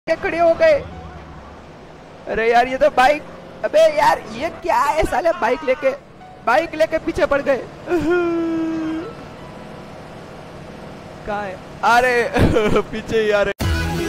के खड़े हो गए। अरे यार ये तो बाइक, अबे यार ये क्या है साले, बाइक लेके पीछे पड़ गए। कहाँ है? अरे पीछे ही आ रहे।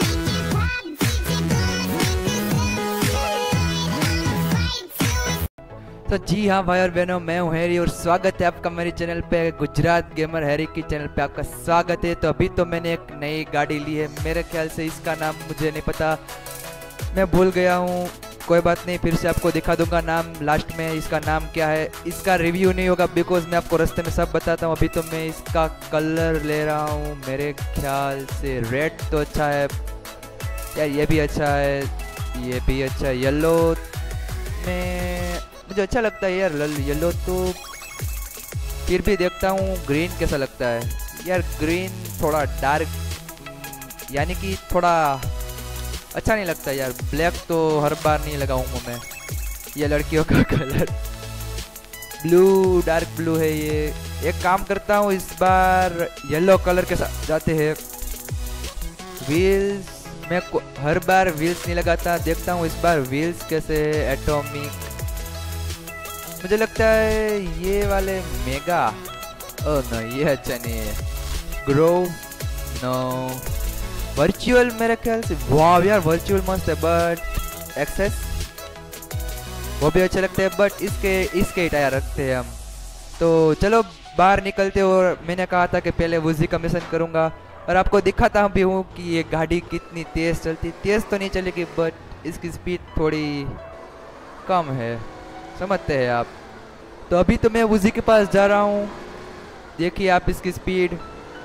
तो जी हाँ भाई और बहनों, मैं हूँ हैरी और स्वागत है आपका मेरे चैनल पे, गुजरात गेमर हैरी की चैनल पे आपका स्वागत है। तो अभी तो मैंने एक नई गाड़ी ली है, मेरे ख्याल से इसका नाम मुझे नहीं पता, मैं भूल गया हूँ। कोई बात नहीं, फिर से आपको दिखा दूंगा नाम लास्ट में, इसका नाम क्या है। इसका रिव्यू नहीं होगा बिकॉज मैं आपको रास्ते में सब बताता हूँ। अभी तो मैं इसका कलर ले रहा हूँ, मेरे ख्याल से रेड तो अच्छा है यार, ये भी अच्छा है, ये भी अच्छा है। येलो में मुझे अच्छा लगता है यार, येलो तो फिर भी देखता हूँ ग्रीन कैसा लगता है यार। ग्रीन थोड़ा डार्क, यानी कि थोड़ा अच्छा नहीं लगता यार। ब्लैक तो हर बार नहीं लगाऊंगा मैं, ये लड़कियों का कलर। ब्लू, डार्क ब्लू है ये। एक काम करता हूँ, इस बार येलो कलर के साथ जाते हैं। व्हील्स मैं हर बार व्हील्स नहीं लगाता, देखता हूँ इस बार व्हील्स कैसे है। एटॉमिक मुझे लगता है ये वाले मेगा, ओह नो ये अच्छा नहीं है। ग्रो नो, वर्चुअल मेरे ख्याल से, वाह यार वर्चुअल मस्त है, बट एक्सेस वो भी अच्छा लगता है, बट इसके टायर रखते हैं हम। तो चलो बाहर निकलते। और मैंने कहा था कि पहले वुजी का मिशन करूंगा और आपको दिखाता भी हूँ कि ये गाड़ी कितनी तेज चलती। तेज तो नहीं चलेगी बट इसकी स्पीड थोड़ी कम है, समझते हैं आप। तो अभी तो मैं वुजी के पास जा रहा हूँ, देखिए आप इसकी स्पीड।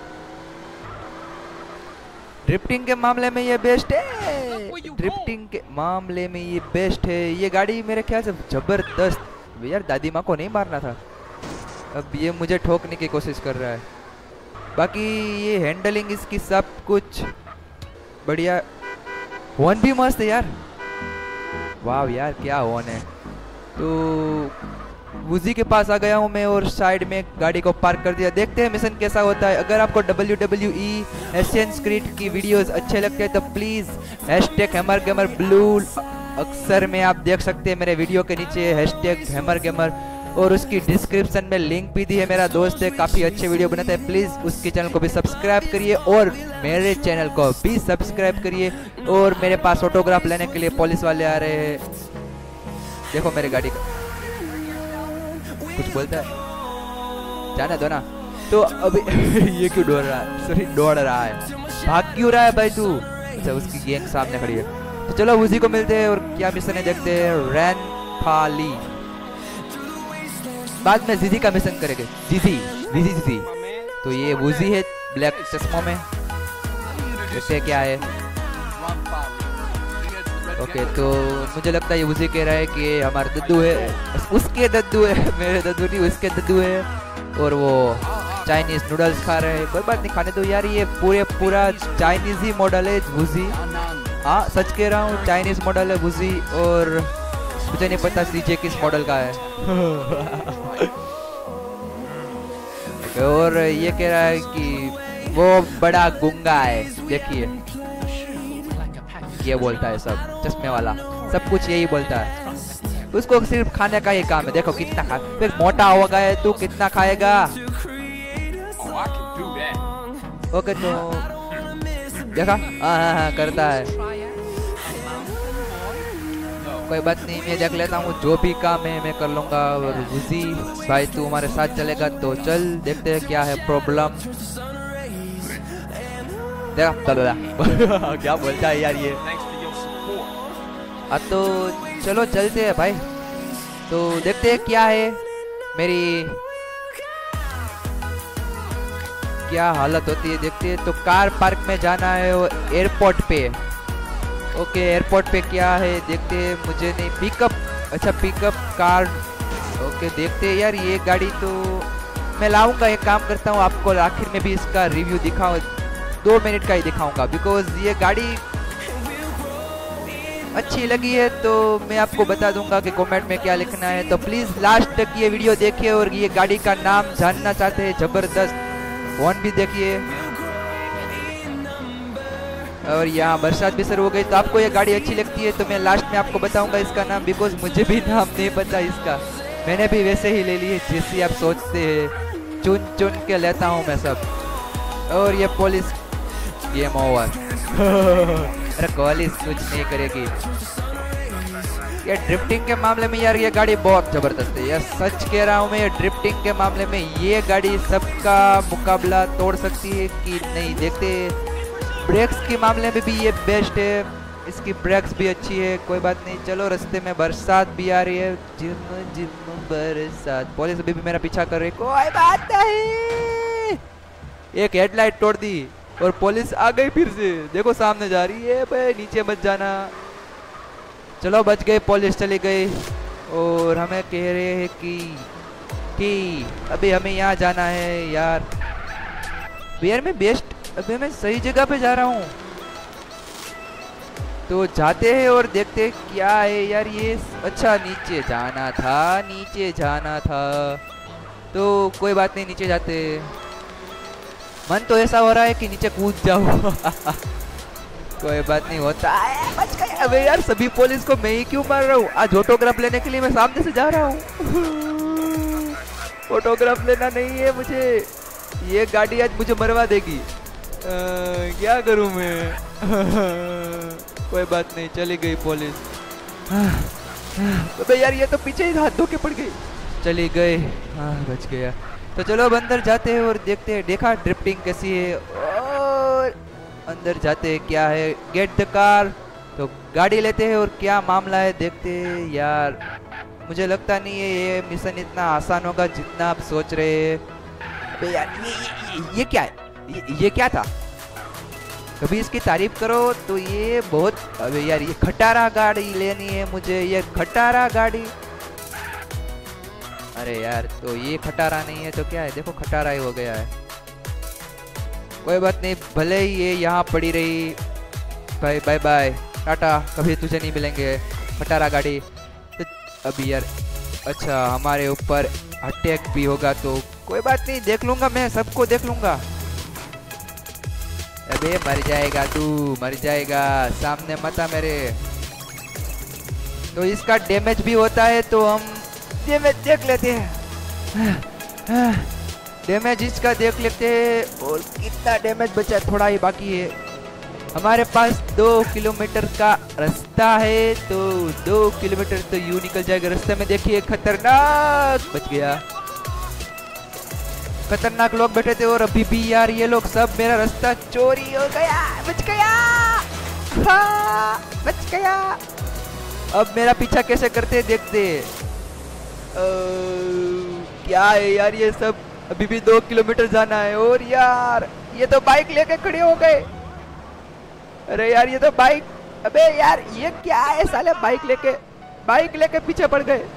ड्रिफ्टिंग के मामले में ये बेस्ट है, ड्रिफ्टिंग के मामले में ये बेस्ट है। ये गाड़ी मेरे ख्याल से जबरदस्त यार, दादी माँ को नहीं मारना था, अब ये मुझे ठोकने की कोशिश कर रहा है। बाकी ये हैंडलिंग इसकी सब कुछ बढ़िया, हॉर्न भी मस्त है यार, वाह यार क्या हॉर्न है। तो वुजी के पास आ गया हूँ मैं और साइड में गाड़ी को पार्क कर दिया। देखते हैं मिशन कैसा होता है। अगर आपको WWE एशियन क्रीड की वीडियोस अच्छे लगते हैं तो प्लीज़ #HammerGamerBlue अक्सर में आप देख सकते हैं मेरे वीडियो के नीचे #HammerGamer, और उसकी डिस्क्रिप्शन में लिंक भी दी है। मेरा दोस्त है, काफ़ी अच्छे वीडियो बनाता है, प्लीज़ उसके चैनल को भी सब्सक्राइब करिए और मेरे चैनल को भी सब्सक्राइब करिए। और मेरे पास ऑटोग्राफ लेने के लिए पुलिस वाले आ रहे हैं, देखो मेरी गाड़ी का कुछ बोलता है, जाना दो ना। तो अभी ये क्यों दौड़ रहा है, सॉरी दौड़ रहा है, भाग क्यों रहा है भाई तू। अच्छा उसकी गैंग सामने खड़ी है। तो चलो उसी को मिलते हैं और क्या मिशन है देखते हैं। रैनफाली, बाद में जीजी का मिशन करेंगे। जीजी तो ये वुजी है ब्लैक चश्मों में, देखते क्या है। ओके तो मुझे लगता है ये उसे कह रहा है कि हमारे दद्दू है, उसके दद्दू है, मेरे दद्दू नहीं उसके दद्दू है, और वो चाइनीज नूडल्स खा रहे हैं। कोई बात नहीं, खाने दो यार, ये पूरा चाइनीज ही मॉडल है वुजी। हाँ सच कह रहा हूँ, चाइनीज मॉडल है वुजी, और मुझे नहीं पता सीजे किस मॉडल का है। और ये कह रहा है कि वो बड़ा गुंगा है, देखिए ये बोलता है सब, चश्मे वाला सब कुछ यही बोलता है, उसको सिर्फ खाने का ही काम है। देखो कितना खा, फिर मोटा हो गया है तू, कितना खाएगा। ओके तो देखा, हाँ करता है। कोई बात नहीं, मैं देख लेता हूँ, जो भी काम है मैं कर लूंगा। और वुजी भाई तू हमारे साथ चलेगा तो चल, देखते हैं क्या है प्रॉब्लम। क्या बोलता है यार ये। अब तो चलो चलते हैं भाई, तो देखते हैं क्या है, मेरी क्या हालत होती है देखते हैं। तो कार पार्क में जाना है और एयरपोर्ट पे। ओके एयरपोर्ट पे क्या है देखते हैं, मुझे नहीं पिकअप, अच्छा पिकअप कार। ओके देखते हैं यार, ये गाड़ी तो मैं लाऊंगा। एक काम करता हूँ, आपको आखिर में भी इसका रिव्यू दिखाऊं, 2 मिनट का ही दिखाऊंगा, बिकॉज ये गाड़ी अच्छी लगी है तो मैं आपको बता दूंगा कि कमेंट में क्या लिखना है। तो प्लीज़ लास्ट तक ये वीडियो देखिए, और ये गाड़ी का नाम जानना चाहते हैं, जबरदस्त हॉर्न भी देखिए। और यहाँ बरसात भी शुरू हो गई। तो आपको ये गाड़ी अच्छी लगती है तो मैं लास्ट में आपको बताऊंगा इसका नाम, बिकॉज मुझे भी नाम नहीं पता इसका। मैंने भी वैसे ही ले ली है जैसे आप सोचते हैं, चुन चुन के लेता हूँ मैं सब। और ये पुलिस गेम ओवर। अरे पुलिस कुछ नहीं करेगी। ये ड्रिफ्टिंग के मामले में यार ये गाड़ी बहुत जबरदस्त है यार, सच कह रहा हूँ मैं। ये ड्रिफ्टिंग के मामले में ये गाड़ी सबका मुकाबला तोड़ सकती है कि नहीं, देखते। ब्रेक्स के मामले में भी ये बेस्ट है, इसकी ब्रेक्स भी अच्छी है। कोई बात नहीं, चलो। रास्ते में बरसात भी आ रही है, जिम जिम बरसात। पुलिस अभी भी मेरा पीछा कर रही है, कोई बात नहीं। एक हेडलाइट तोड़ दी और पुलिस आ गई फिर से, देखो सामने जा रही है। भाई नीचे मत जाना। चलो बच गए, पुलिस चली गई। और हमें कह रहे हैं कि अभी हमें यहाँ जाना है यार। यार मैं बेस्ट, अभी मैं सही जगह पे जा रहा हूँ। तो जाते हैं और देखते हैं क्या है यार ये। अच्छा नीचे जाना था, नीचे जाना था। तो कोई बात नहीं, नीचे जाते। मन तो ऐसा हो रहा है कि नीचे कूद जाओ। कोई बात नहीं, होता है। बच गए। अबे यार सभी पुलिस को मैं ही क्यों मार रहा हूँ? आज ऑटोग्राफ लेने के लिए मैं सामने से जा रहा हूँ। ऑटोग्राफ लेना नहीं है मुझे। ये गाड़ी आज मुझे मरवा देगी। क्या करूँ मैं? कोई बात नहीं, चली गई पुलिस। अबे यार ये तो पीछे ही हाथ धो के पड़ गई। चली गई। बच गया। तो चलो अब अंदर जाते हैं और देखते हैं। देखा ड्रिफ्टिंग कैसी है। और अंदर जाते हैं, क्या है। Get the car. तो गाड़ी लेते हैं और क्या मामला है देखते हैं यार। मुझे लगता नहीं है ये मिशन इतना आसान होगा जितना आप सोच रहे हैं। अबे यार ये क्या है? ये क्या था? कभी इसकी तारीफ करो तो ये बहुत। अबे यार ये खटारा गाड़ी लेनी है मुझे, ये खटारा गाड़ी। अरे यार तो ये खटारा नहीं है तो क्या है? देखो खटारा ही हो गया है। कोई बात नहीं, भले ही ये यहाँ पड़ी रही। भाई बाय बाय, टाटा, कभी तुझे नहीं मिलेंगे खटारा गाड़ी। तो अभी यार अच्छा हमारे ऊपर अटैक भी होगा तो कोई बात नहीं, देख लूंगा मैं, सबको देख लूंगा। अबे मर जाएगा तू, मर जाएगा, सामने मत आ मेरे। तो इसका डैमेज भी होता है तो हम डैमेज देख लेते हैं। डैमेज इसका देख लेते हैं। और कितना डैमेज बचा है? थोड़ा ही बाकी है। हमारे पास 2 किलोमीटर का रास्ता है, तो 2 किलोमीटर तो यूं निकल जाएगा। रास्ते में देखिए खतरनाक। बच गया। खतरनाक लोग बैठे थे और अभी भी यार ये लोग सब मेरा रास्ता चोरी हो गया। बच गया। हाँ बच गया। अब मेरा पीछा कैसे करते देखते। क्या है यार ये सब? अभी भी 2 किलोमीटर जाना है। और यार ये तो बाइक लेके खड़े हो गए। अरे यार ये तो बाइक। अबे यार ये क्या है साले? बाइक लेके पीछे पड़ गए।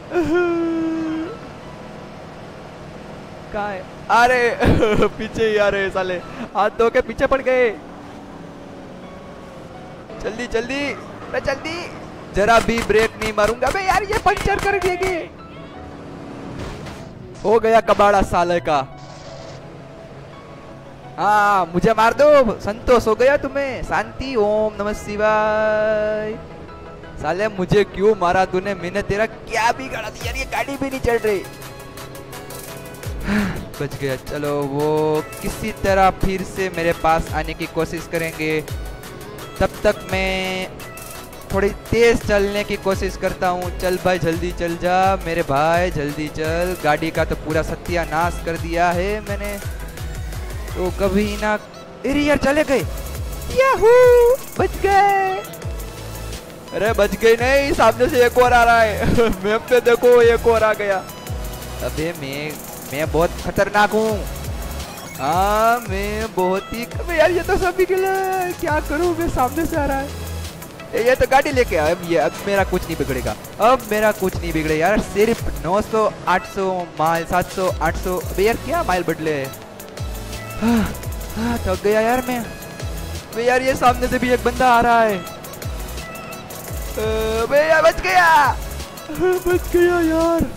कहाँ है? अरे पीछे ही आ रहे साले, हाथ धो के पीछे पड़ गए। जल्दी जल्दी, अरे जल्दी। जरा भी ब्रेक नहीं मारूंगा। अबे यार ये पंचर कर देंगे। हो गया कबाड़ा साले का। हाँ मुझे मार दो, संतोष हो गया तुम्हें। शांति, ओम नमः शिवाय। साले मुझे क्यों मारा तूने? मैंने तेरा क्या बिगाड़ा दिया? यार ये गाड़ी भी नहीं चल रही। बच गया। चलो वो किसी तरह फिर से मेरे पास आने की कोशिश करेंगे। तब तक मैं थोड़ी तेज चलने की कोशिश करता हूँ। चल भाई जल्दी चल जा मेरे भाई, जल्दी चल। गाड़ी का तो पूरा सत्यानाश कर दिया है मैंने। तो कभी ना। अरे यार चले गए। याहू बच गए। अरे बच गए नहीं, सामने से एक और आ रहा है। मैप पे देखो एक और आ गया। अबे मैं बहुत खतरनाक हूँ। हाँ मैं बहुत ही। अबे यार ये तो सभी के लिए क्या करूँ मैं? सामने से आ रहा है ये तो गाड़ी लेके आया। अब मेरा कुछ नहीं बिगड़ेगा। अब मेरा कुछ नहीं बिगड़ेगा यार। सिर्फ 900 800 माइल, 700 800। अबे यार क्या माइल बदले। थक गया यार मैं। अबे यार ये सामने से भी एक बंदा आ रहा है। अबे यार बच गया। बच गया यार।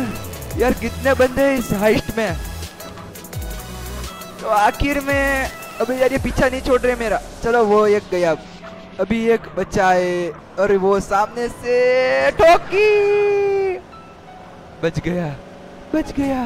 यार कितने बंदे इस हाइस्ट में? तो आखिर में अबे यार ये पीछा नहीं छोड़ रहे मेरा। चलो वो एक गया, अभी एक बचा है और वो सामने से ठोकी, बच गया बच गया।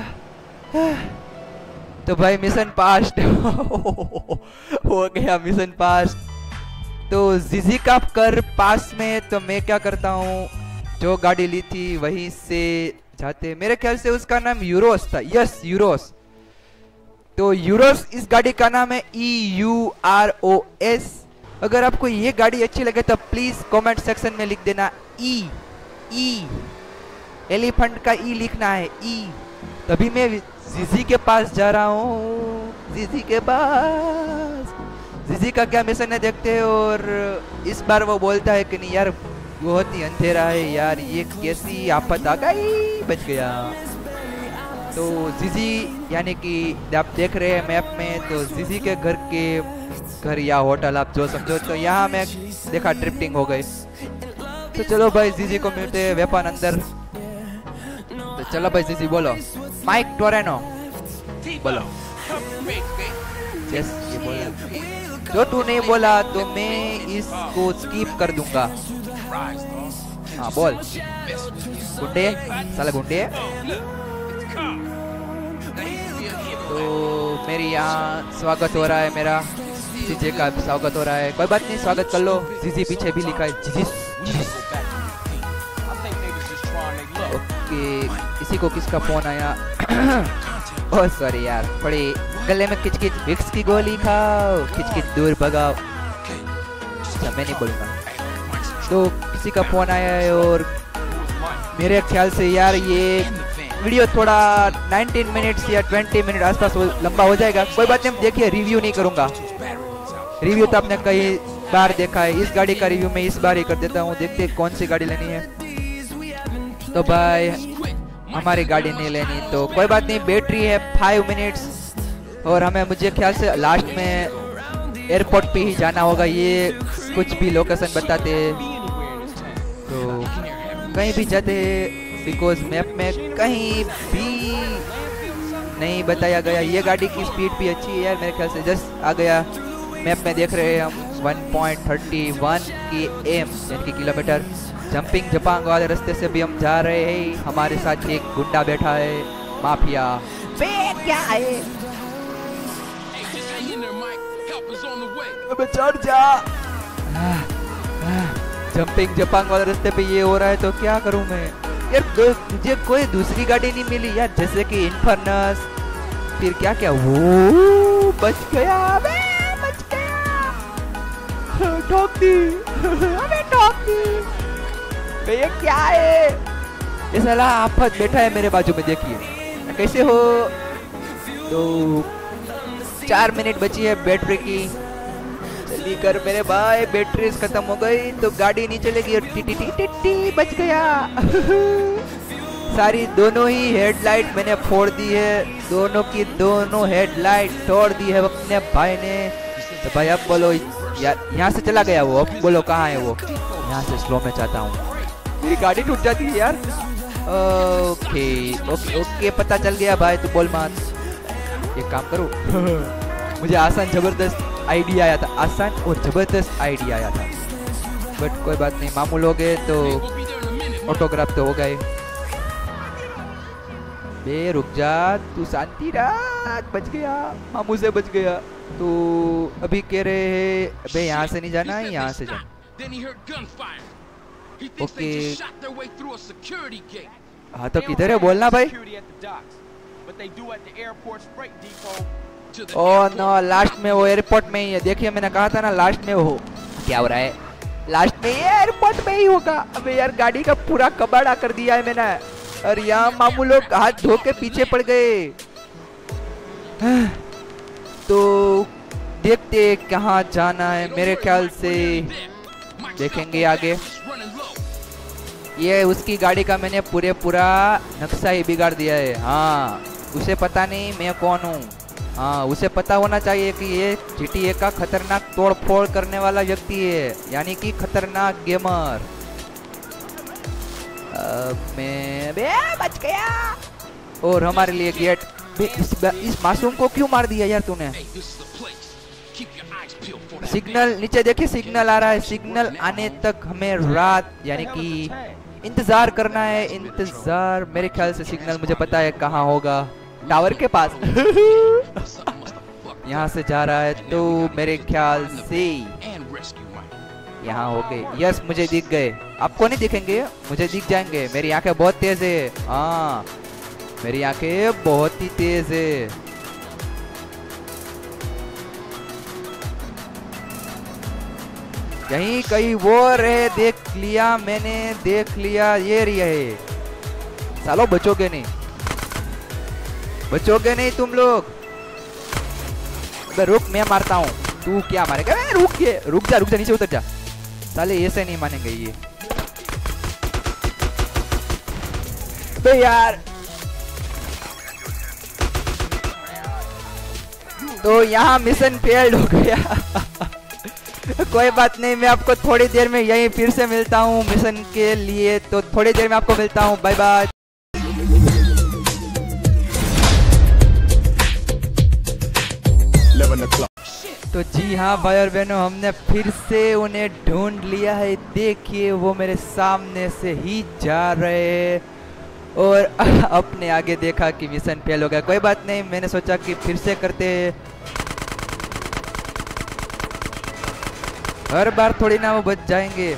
तो भाई मिशन पास्ट हो गया मिशन पास्ट। तो जीजी का कर पास में, तो मैं क्या करता हूँ, जो गाड़ी ली थी वहीं से जाते, मेरे ख्याल से उसका नाम यूरोस था। Yes Euros. तो यूरोस इस गाड़ी का नाम है EUROS। अगर आपको ये गाड़ी अच्छी लगे तो प्लीज कमेंट सेक्शन में लिख देना ई एलिफेंट का ई लिखना है ई। तभी मैं जीजी के पास जा रहा हूँ, जीजी के पास। जीजी का क्या मिशन है देखते हैं। और इस बार वो बोलता है कि नहीं यार बहुत ही अंधेरा है यार, ये कैसी आफत आ गई, बच गया। तो जीजी यानी कि आप देख रहे हैं मैप में, तो जीजी के घर या होटल आप जो समझो, तो यहाँ मैं देखा ड्रिफ्टिंग हो गई। तो चलो भाई जीजी को मिलते हैं वेपन अंदर। तो चलो भाई जीजी बोलो, माइक टोरेनो बोलो। यस ये बोला, जो तू नहीं बोला तो मैं इसको स्किप कर दूंगा। हाँ बोल। गुंडे साला गुंडे। तो मेरी यहाँ स्वागत हो रहा है, मेरा जीजे का स्वागत हो रहा है। कोई बात नहीं, स्वागत कर लो। जीजी पीछे भी लिखा है जीजी। ओके, किसी को किसका फोन आया। ओह सॉरी यार, थोड़ी गले में किचकिच, विक्स की गोली खाओ, किचकिच दूर भगाओ। अच्छा मैं नहीं बोलूँगा। तो किसी का फोन आया है और मेरे ख्याल से यार ये वीडियो थोड़ा 19 मिनट्स या 20 मिनट आसपास लंबा हो जाएगा। कोई बात नहीं, देखिए रिव्यू नहीं करूँगा। रिव्यू तो आपने कई बार देखा है, इस गाड़ी का रिव्यू मैं इस बार ही कर देता हूँ। देखते कौन सी गाड़ी लेनी है। तो भाई हमारी गाड़ी नहीं लेनी, तो कोई बात नहीं। बैटरी है 5 मिनट्स और हमें मुझे ख्याल से लास्ट में एयरपोर्ट पे ही जाना होगा। ये कुछ भी लोकेशन बताते हैं, तो कहीं भी जाते हैं, बिकॉज मैप में कहीं भी नहीं बताया गया। ये गाड़ी की स्पीड भी अच्छी है यार, मेरे ख्याल से जस्ट आ गया। मैप में देख रहे हैं हम 1.31 km किलोमीटर। जंपिंग जपांग वाले रास्ते से भी हम जा रहे हैं। हमारे साथ एक गुंडा बैठा है, माफिया। बे क्या है, अबे चढ़ जा। जंपिंग जपांग वाले रास्ते पे ये हो रहा है, तो क्या करूं मैं यार। मुझे कोई दूसरी गाड़ी नहीं मिली यार, जैसे कि इन्फर्नस, फिर क्या क्या। वो बच गया, अबे बच गया। ठोक दी, अबे ठोक दी। ये क्या है, ये साला आफत बैठा है मेरे बाजू में, देखिए कैसे हो। तो 4 मिनट बची है बैटरी की, जल्दी कर मेरे भाई, बैटरी खत्म हो गई तो गाड़ी नहीं चलेगी। और टी टी टी टी टी बच गया। सारी दोनों ही हेडलाइट मैंने फोड़ दी है, दोनों की दोनों हेडलाइट तोड़ दी है अपने भाई ने। तो भाई अब बोलो यार, यहाँ से चला गया वो, अब बोलो कहाँ है वो। यहाँ से स्लो में चाहता हूँ, मेरी गाड़ी टूट जाती है यार। ओके ओके ओके, पता चल गया भाई, तू बोल मत। एक काम करो मुझे आसान जबरदस्त आइडिया आया था, आसान और जबरदस्त आइडिया आया था, बट कोई बात नहीं, मामूल हो गए तो ऑटोग्राफ तो हो गए। बे रुक जा, तू शांति रख, बच गया, मामू से बच गया। तो अभी कह रहे हैं अबे यहाँ से नहीं जाना है, यहाँ से जाना। ओके हाँ, तो किधर है बोलना भाई। ओह नो, लास्ट में वो एयरपोर्ट में ही है। देखिए मैंने कहा था ना लास्ट में वो। क्या हो रहा है, लास्ट में ये एयरपोर्ट में ही होगा। अबे यार गाड़ी का पूरा कबाड़ा कर दिया है मैंने, और यहाँ मामू लोग हाथ धो के पीछे पड़ गए। तो देखते कहाँ जाना है, मेरे ख्याल से देखेंगे आगे। ये उसकी गाड़ी का मैंने पूरा नक्शा ही बिगाड़ दिया है। हाँ उसे पता नहीं मैं कौन हूँ। हाँ उसे पता होना चाहिए कि ये GTA का खतरनाक तोड़ फोड़ करने वाला व्यक्ति है, यानी कि खतरनाक गेमर। मैं बच गया। और हमारे लिए गेट। इस मासूम को क्यों मार दिया यार तूने? सिग्नल नीचे देखिए, सिग्नल आ रहा है। सिग्नल आने तक हमें रात यानी कि इंतजार करना है। इंतजार, मेरे ख्याल से सिग्नल मुझे पता है कहाँ होगा, टावर के पास। यहाँ से जा रहा है तो मेरे ख्याल से यहाँ हो गए। यस, मुझे दिख गए। आपको नहीं दिखेंगे, मुझे दिख जाएंगे। मेरी आंखें बहुत तेज है। हाँ, मेरी आंखें बहुत ही तेज है। यहीं कहीं वो रहे, देख लिया मैंने, देख लिया। ये रही है। सालो बचोगे नहीं, बचोगे नहीं तुम लोग। रुक, मैं मारता हूँ। तू क्या मारेगा? रुक के, रुक जा, रुक जा, नीचे उतर जा। साले ऐसे नहीं मानेंगे ये। तो यार, तो यहाँ मिशन फेल्ड हो गया। कोई बात नहीं, मैं आपको थोड़ी देर में यहीं फिर से मिलता हूँ मिशन के लिए। तो थोड़ी देर में आपको मिलता हूँ। Bye bye. तो जी हाँ भाई और बहनों, हमने फिर से उन्हें ढूंढ लिया है। देखिए, वो मेरे सामने से ही जा रहे हैं और अपने आगे देखा कि मिशन फेल हो गया। कोई बात नहीं, मैंने सोचा कि फिर से करते हैं। हर बार थोड़ी ना वो बच जाएंगे।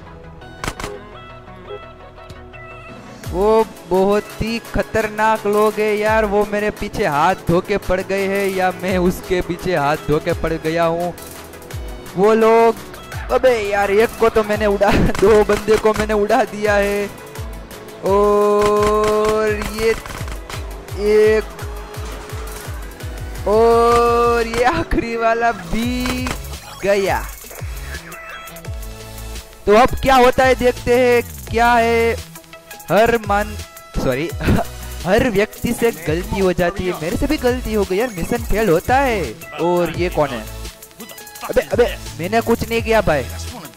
वो बहुत ही खतरनाक लोग हैं यार। वो मेरे पीछे हाथ धो के पड़ गए हैं या मैं उसके पीछे हाथ धो के पड़ गया हूँ। वो लोग, अबे यार, एक को तो मैंने उड़ा, 2 बंदे को मैंने उड़ा दिया है और ये आखिरी वाला भी गया। तो अब क्या होता है देखते हैं। क्या है, हर व्यक्ति से गलती हो जाती है। मेरे से भी गलती हो गई यार, मिशन फेल होता है। और ये कौन है? अबे मैंने कुछ नहीं किया भाई,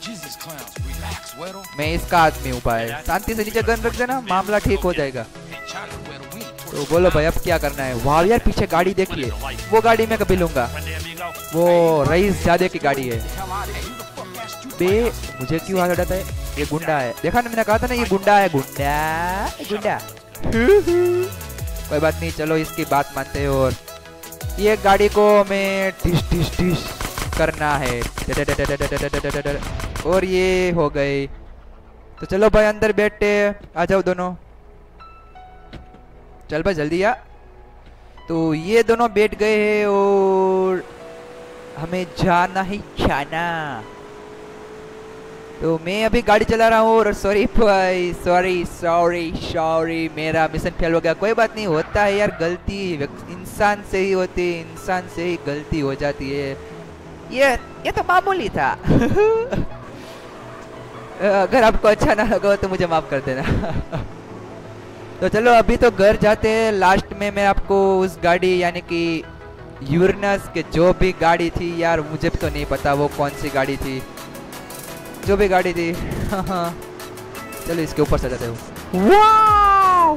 मैं इसका आदमी हूँ भाई। शांति से नीचे गन रख देना, मामला ठीक हो जाएगा। तो बोलो भाई, अब क्या करना है? वाह यार, पीछे गाड़ी देखिए। वो गाड़ी मैं कभी लूंगा, वो रईस जादे की गाड़ी है। बे मुझे क्यों हाथ उठाता है? ये गुंडा है। देखा ना, मैंने कहा था ना, ये गुंडा है। गुंडा कोई बात नहीं, चलो इसकी बात मानते हैं। और ये गाड़ी को हमें डिश करना है। और ये हो गई। तो चलो भाई, अंदर बैठते, आ जाओ दोनों। चल भाई जल्दी आ। तो ये दोनों बैठ गए हैं और हमें जाना ही जाना। तो मैं अभी गाड़ी चला रहा हूँ और सॉरी भाई, सॉरी, मेरा मिशन फेल हो गया। कोई बात नहीं, होता है यार, गलती इंसान से ही होती है, इंसान से ही गलती हो जाती है। ये तो मामूली था। अगर आपको अच्छा ना लगा तो मुझे माफ कर देना। तो चलो अभी तो घर जाते हैं। लास्ट में मैं आपको उस गाड़ी यानी कि यूरेनस के जो भी गाड़ी थी यार, मुझे तो नहीं पता वो कौन सी गाड़ी थी, जो भी गाड़ी थी। चलो इसके ऊपर से जाते हो। वाओ,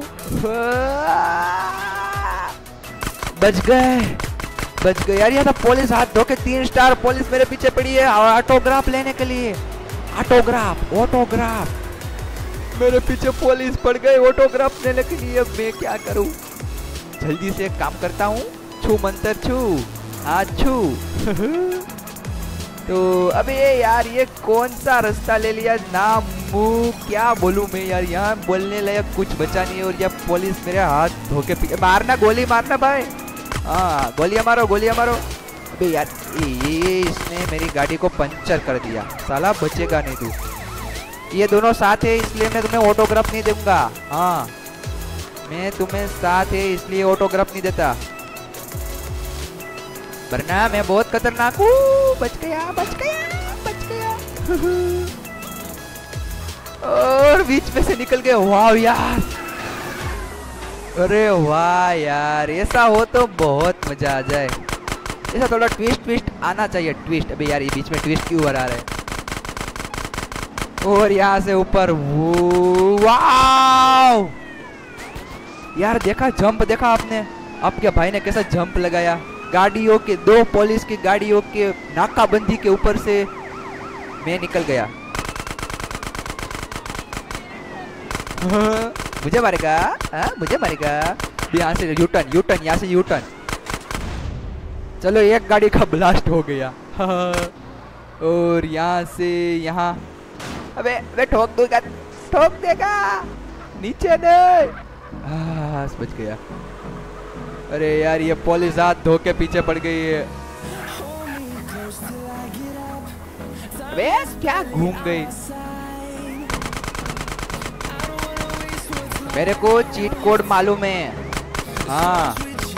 बच गए यार। ये तो पुलिस हाथ धो के 3 स्टार पुलिस मेरे पीछे पड़ी है ऑटोग्राफ लेने के लिए। ऑटोग्राफ मेरे पीछे पुलिस पड़ गए ऑटोग्राफ लेने के लिए। अब मैं क्या करूं? जल्दी से काम करता हूं। छू मंतर छू, हाथ छू। तो अबे यार, ये कौन सा रास्ता ले लिया ना? मुँह क्या बोलूं मैं यार, यहाँ बोलने लायक कुछ बचा नहीं। और यह पुलिस मेरे हाथ धोके पीछे। मारना, गोली मारना भाई। हाँ, गोलियां मारो। अबे यार, ये इसने मेरी गाड़ी को पंचर कर दिया। साला बचेगा नहीं तू। ये दोनों साथ है इसलिए मैं तुम्हें ऑटोग्राफ नहीं दूंगा। हाँ, मैं तुम्हें साथ है इसलिए ऑटोग्राफ नहीं देता, वरना मैं बहुत खतरनाक हूँ। बच गया। और बीच में से निकल गए। वाह यार, अरे वाह यार, ऐसा हो तो बहुत मजा आ जाए। ऐसा थोड़ा ट्विस्ट आना चाहिए। ट्विस्ट, अबे यार, ये बीच में ट्विस्ट क्यों आ रहा है? और यहाँ से ऊपर। वाह यार, देखा जंप? देखा आपने? आपके भाई ने कैसा जंप लगाया? गाड़ियों के, 2 पुलिस की गाड़ियों के नाकाबंदी के ऊपर से मैं निकल गया। मुझे मारेगा, मुझे मारेगा। यहाँ से यूटर्न, यूटर्न, यहाँ से यूटर्न। चलो एक गाड़ी का ब्लास्ट हो गया। और यहाँ से यहाँ, अबे ठोक दूंगा, ठोक देगा, नीचे नहीं। बच गया। अरे यार ये पुलिस हाथ धो के पीछे पड़ गई है। अबे क्या घूम गई। मेरे को चीट कोड मालूम है। हाँ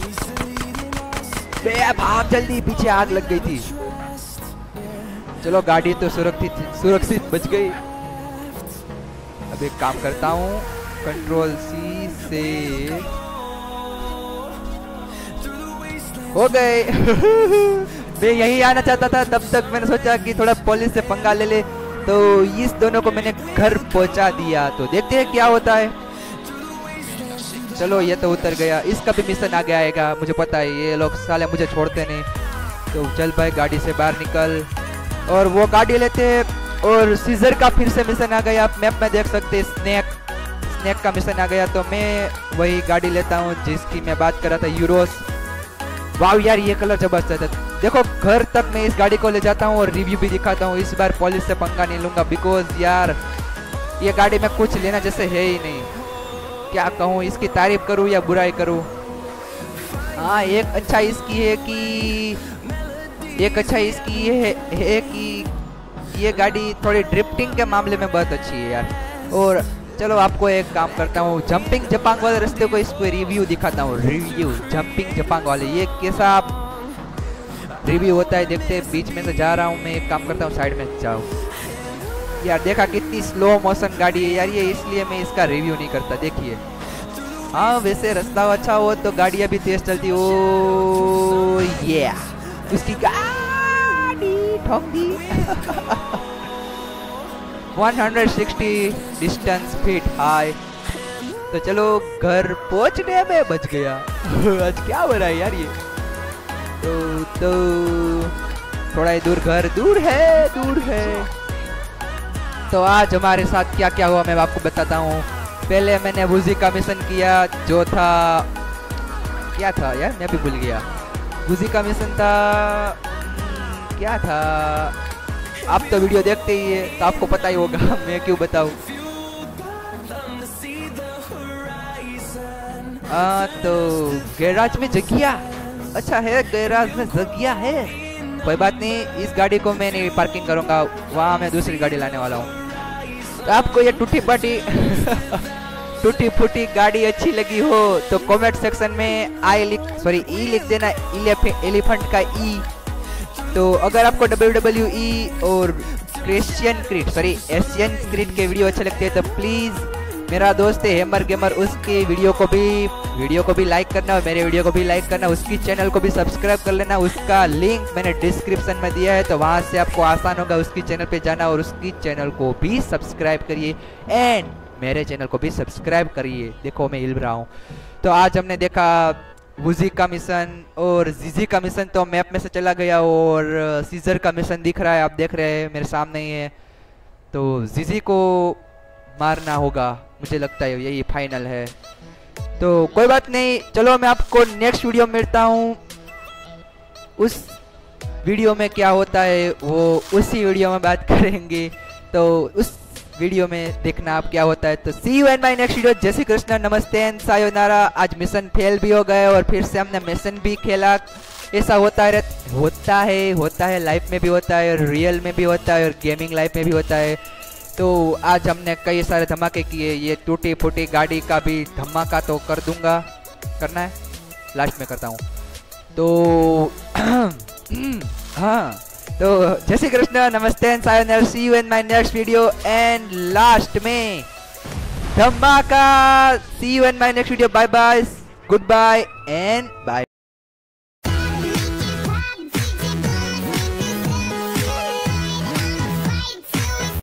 बे भाग जल्दी, पीछे आग लग गई थी। चलो गाड़ी तो सुरक्षित बच गई। अब एक काम करता हूँ, कंट्रोल सी से हो गए। मैं यही आना चाहता था, तब तक मैंने सोचा कि थोड़ा पुलिस से पंगा ले ले, तो इस दोनों को मैंने घर पहुंचा दिया। तो देखते हैं क्या होता है। चलो ये तो उतर गया, इसका भी मिशन आगे आएगा, मुझे पता है। ये लोग साले मुझे छोड़ते नहीं। तो चल भाई गाड़ी से बाहर निकल, और वो गाड़ी लेते। और सीजर का फिर से मिशन आ गया, आप मैप में देख सकते हैं। स्नैक का मिशन आ गया, तो मैं वही गाड़ी लेता हूँ जिसकी मैं बात कर रहा था, यूरोस। वाह यार ये कलर जबरदस्त है। देखो घर तक मैं इस गाड़ी को ले जाता हूँ और रिव्यू भी दिखाता हूँ। इस बार पुलिस से पंगा नहीं लूंगा, बिकॉज यार ये गाड़ी में कुछ लेना जैसे है ही नहीं। क्या कहूँ, इसकी तारीफ करूँ या बुराई करूँ। हाँ एक अच्छा इसकी है कि ये गाड़ी थोड़ी ड्रिफ्टिंग के मामले में बहुत अच्छी है यार। और चलो आपको एक काम करता हूँ, जंपिंग जपांग वाले रास्ते को इसको रिव्यू दिखाता हूँ। रिव्यू जंपिंग जपांग वाले, ये कैसा रिव्यू होता है देखते हैं। बीच में से जा रहा हूँ मैं, एक काम करता हूँ साइड में जाओ। यार देखा कितनी स्लो मोशन गाड़ी है यार ये, इसलिए मैं इसका रिव्यू नहीं करता। देखिए हाँ वैसे रास्ता अच्छा हो तो गाड़ियाँ भी तेज चलती। ओ ये उसकी गाड़ी ठोक दी। 160 डिस्टेंस फीट हाई। तो चलो घर पहुंचने में बच गया। आज क्या हो रहा है यार ये। तो थोड़ा ही दूर, घर दूर है। तो आज हमारे साथ क्या क्या हुआ मैं आपको बताता हूँ। पहले मैंने वुजी का मिशन किया, जो था क्या था यार, मैं भी भूल गया। वुजी का मिशन था क्या था, आप तो वीडियो देखते ही है तो आपको पता ही होगा। मैं क्यों बताऊं। तो गैराज में जगह अच्छा है, गैराज में जगह है, कोई बात नहीं। इस गाड़ी को मैं नहीं पार्किंग करूंगा, वहां मैं दूसरी गाड़ी लाने वाला हूँ। तो आपको ये टूटी फूटी गाड़ी अच्छी लगी हो तो कमेंट सेक्शन में ई लिख देना, एलिफेंट का ई। तो अगर आपको WWE और एशियन क्रीड के वीडियो अच्छे लगते हैं तो प्लीज मेरा दोस्त है हैमर गेमर, उसके वीडियो को भी लाइक करना और मेरे वीडियो को भी लाइक करना। उसकी चैनल को भी सब्सक्राइब कर लेना, उसका लिंक मैंने डिस्क्रिप्शन में दिया है, तो वहां से आपको आसान होगा उसकी चैनल पे जाना और उसकी चैनल को भी सब्सक्राइब करिए एंड मेरे चैनल को भी सब्सक्राइब करिए। देखो मैं हिल रहा हूँ। तो आज हमने देखा वुजी का मिशन और जीजी का मिशन, तो मैप में से चला गया। और सीजर का मिशन दिख रहा है, आप देख रहे हैं मेरे सामने ही है। तो जीजी को मारना होगा, मुझे लगता है यही फाइनल है। तो कोई बात नहीं, चलो मैं आपको नेक्स्ट वीडियो में मिलता हूँ। उस वीडियो में क्या होता है वो उसी वीडियो में बात करेंगे, तो उस वीडियो में देखना आप क्या होता है। तो see you in my next video. जय श्री कृष्ण, नमस्ते एंड सायोनारा। आज मिशन फेल भी हो गए और फिर से हमने मिशन भी खेला। ऐसा होता है लाइफ में भी होता है और रियल में भी होता है और गेमिंग लाइफ में भी होता है। तो आज हमने कई सारे धमाके किए। ये टूटी फूटी गाड़ी का भी धमाका तो कर दूंगा, करना है लास्ट में करता हूँ। तो हाँ, तो जय श्री कृष्ण, नमस्ते and sayonara. See you in my next video and last में धमाका। See you in my next video. Bye bye, good bye and bye.